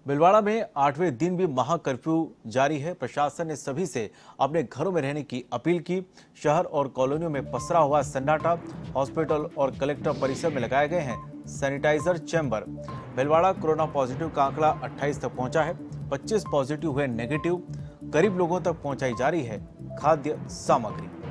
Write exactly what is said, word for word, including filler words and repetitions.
भीलवाड़ा में आठवें दिन भी महा कर्फ्यू जारी है। प्रशासन ने सभी से अपने घरों में रहने की अपील की। शहर और कॉलोनियों में पसरा हुआ सन्नाटा। हॉस्पिटल और कलेक्टर परिसर में लगाए गए हैं sanitizer chamber. Bhilwara corona positive का आंकड़ा अट्ठाईस तक पहुंचा है। पच्चीस पॉजिटिव हुए नेगेटिव। गरीब लोगों तक पहुंचाई जा रही है खाद्य सामग्री।